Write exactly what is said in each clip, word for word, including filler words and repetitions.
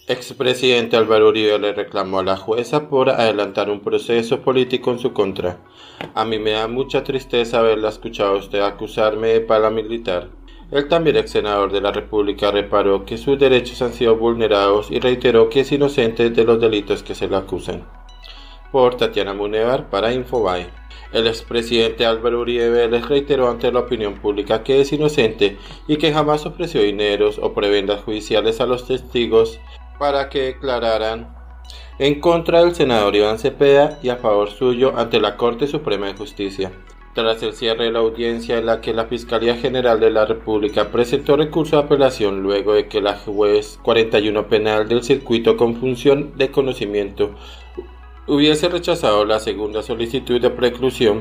Expresidente Álvaro Uribe le reclamó a la jueza por adelantar un proceso político en su contra. A mí me da mucha tristeza haberla escuchado a usted acusarme de paramilitar. El también ex senador de la República reparó que sus derechos han sido vulnerados y reiteró que es inocente de los delitos que se le acusan. Por Tatiana Munevar para Infobae. El expresidente Álvaro Uribe les reiteró ante la opinión pública que es inocente y que jamás ofreció dineros o prebendas judiciales a los testigos para que declararan en contra del senador Iván Cepeda y a favor suyo ante la Corte Suprema de Justicia. Tras el cierre de la audiencia en la que la Fiscalía General de la República presentó recurso de apelación luego de que la juez cuarenta y uno penal del circuito con función de conocimiento hubiese rechazado la segunda solicitud de preclusión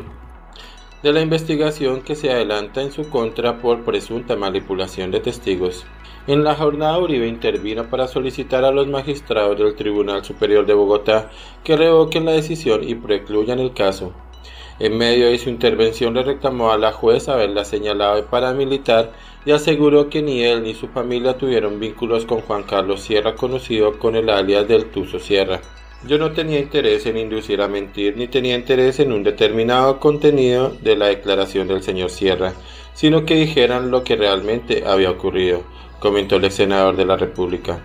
de la investigación que se adelanta en su contra por presunta manipulación de testigos. En la jornada, Uribe intervino para solicitar a los magistrados del Tribunal Superior de Bogotá que revoquen la decisión y precluyan el caso. En medio de su intervención le reclamó a la juez haberla señalado de paramilitar y aseguró que ni él ni su familia tuvieron vínculos con Juan Carlos Sierra, conocido con el alias del Tuzo Sierra. Yo no tenía interés en inducir a mentir ni tenía interés en un determinado contenido de la declaración del señor Sierra, sino que dijeran lo que realmente había ocurrido, comentó el ex senador de la República.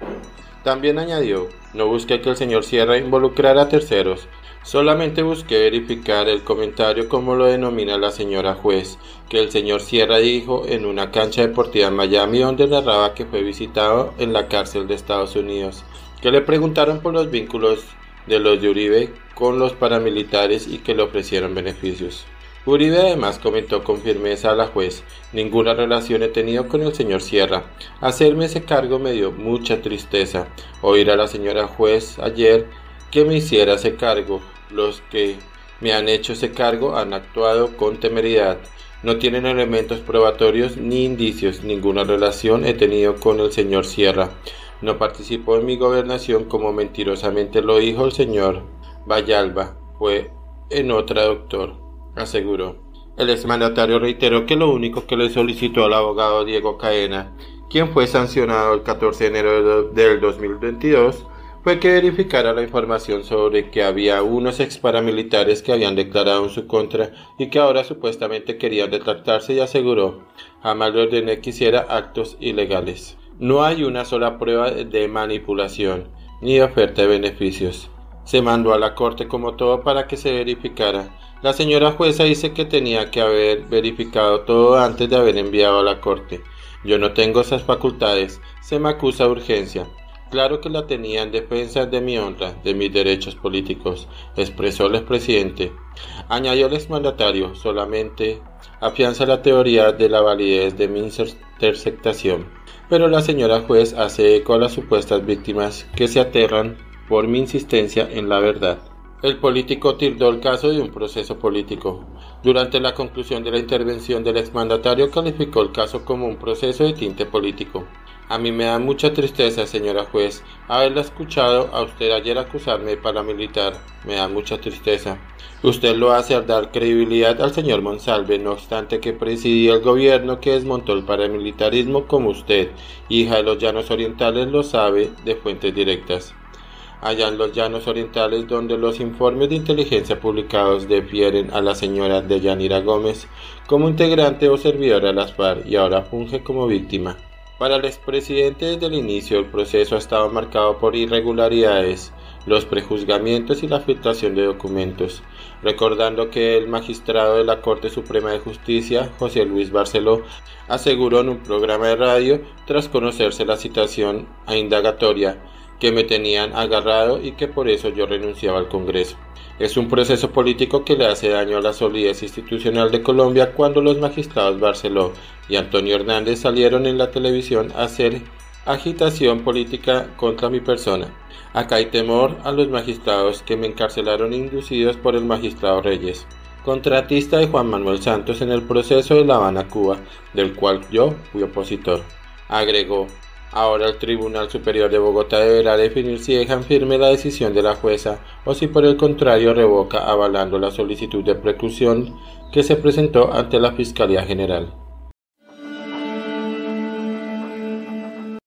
También añadió, no busqué que el señor Sierra involucrara a terceros, solamente busqué verificar el comentario como lo denomina la señora juez, que el señor Sierra dijo en una cancha deportiva en Miami donde narraba que fue visitado en la cárcel de Estados Unidos, que le preguntaron por los vínculos de los de Uribe con los paramilitares y que le ofrecieron beneficios. Uribe además comentó con firmeza a la juez, ninguna relación he tenido con el señor Sierra. Hacerme ese cargo me dio mucha tristeza. Oír a la señora juez ayer que me hiciera ese cargo. Los que me han hecho ese cargo han actuado con temeridad. No tienen elementos probatorios ni indicios. Ninguna relación he tenido con el señor Sierra. No participó en mi gobernación como mentirosamente lo dijo el señor Vallalba. Fue en otra, doctor, aseguró. El exmandatario reiteró que lo único que le solicitó al abogado Diego Caena, quien fue sancionado el catorce de enero del dos mil veintidós, fue que verificara la información sobre que había unos ex paramilitares que habían declarado en su contra y que ahora supuestamente querían retractarse, y aseguró, jamás le ordené que hiciera actos ilegales. No hay una sola prueba de manipulación ni de oferta de beneficios. Se mandó a la corte como todo para que se verificara. La señora jueza dice que tenía que haber verificado todo antes de haber enviado a la corte. Yo no tengo esas facultades. Se me acusa de urgencia. Claro que la tenía en defensa de mi honra, de mis derechos políticos, expresó el expresidente. Añadió el exmandatario, solamente afianza la teoría de la validez de mi interceptación. Pero la señora juez hace eco a las supuestas víctimas que se aterran por mi insistencia en la verdad. El político tildó el caso de un proceso político. Durante la conclusión de la intervención del exmandatario calificó el caso como un proceso de tinte político. A mí me da mucha tristeza, señora juez, haberla escuchado a usted ayer acusarme de paramilitar. Me da mucha tristeza. Usted lo hace al dar credibilidad al señor Monsalve, no obstante que presidía el gobierno que desmontó el paramilitarismo, como usted, hija de los Llanos Orientales, lo sabe de fuentes directas. Allá en los Llanos Orientales, donde los informes de inteligencia publicados defieren a la señora Deyanira Gómez como integrante o servidora de las FARC y ahora funge como víctima. Para el expresidente, desde el inicio del proceso ha estado marcado por irregularidades, los prejuzgamientos y la filtración de documentos, recordando que el magistrado de la Corte Suprema de Justicia, José Luis Barceló, aseguró en un programa de radio, tras conocerse la citación a indagatoria, que me tenían agarrado y que por eso yo renunciaba al Congreso. Es un proceso político que le hace daño a la solidez institucional de Colombia cuando los magistrados Barceló y Antonio Hernández salieron en la televisión a hacer agitación política contra mi persona. Acá hay temor a los magistrados que me encarcelaron inducidos por el magistrado Reyes, contratista de Juan Manuel Santos en el proceso de La Habana, Cuba, del cual yo fui opositor. Agregó, ahora el Tribunal Superior de Bogotá deberá definir si dejan firme la decisión de la jueza o si por el contrario revoca avalando la solicitud de preclusión que se presentó ante la Fiscalía General.